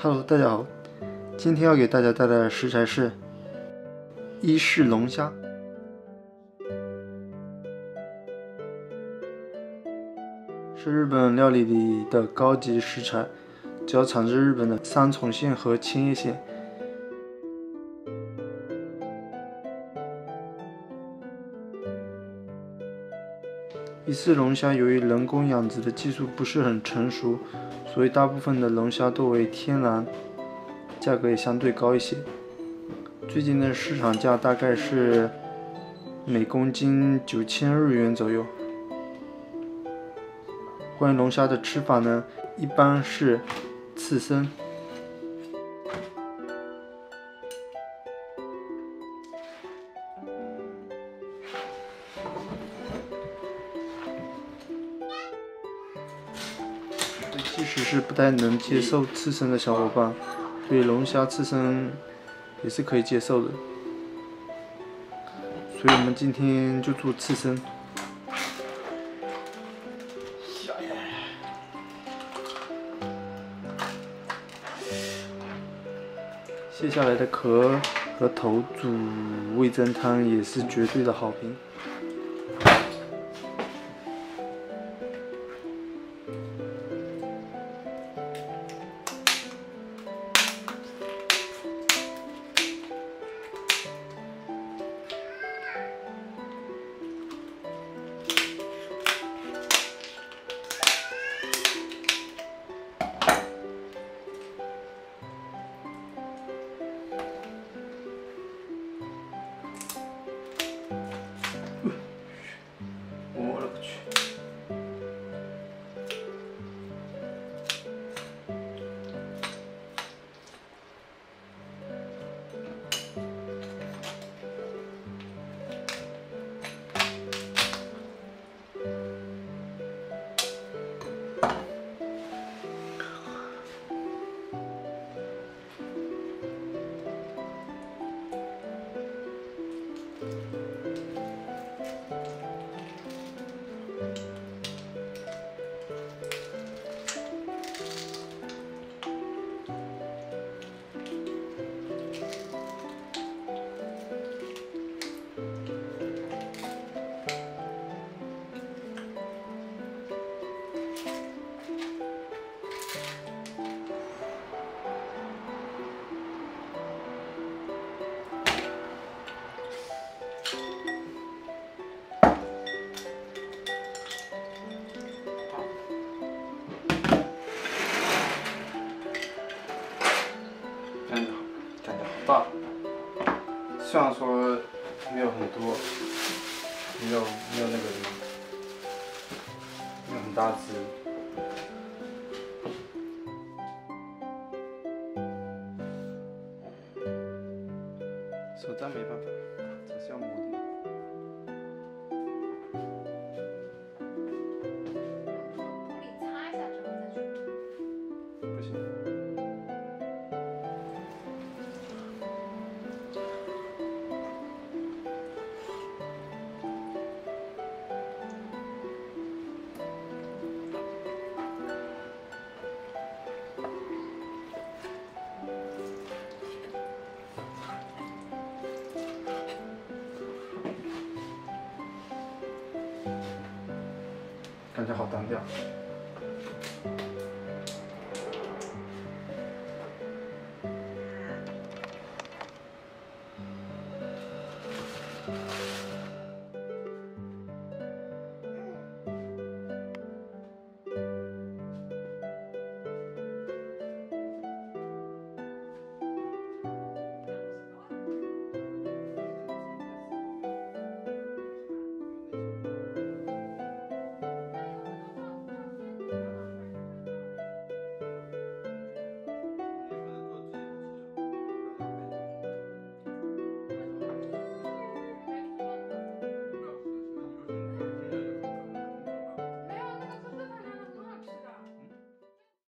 Hello， 大家好，今天要给大家带来的食材是伊式龙虾。是日本料理里的高级食材，主要产自日本的三重县和千叶县。伊式龙虾由于人工养殖的技术不是很成熟，所以大部分的龙虾都为天然，价格也相对高一些。最近的市场价大概是每公斤9000日元左右。关于龙虾的吃法呢，一般是刺身。即使是不太能接受刺身的小伙伴，对龙虾刺身也是可以接受的。所以我们今天就做刺身。卸下来的壳和头煮味噌汤也是绝对的好评。我勒个去！感觉好大，虽然说没有很多，没有那个没有很大只，手沾没办法，总是要磨的。 你擦一下之后再去。 不行。感觉好单调。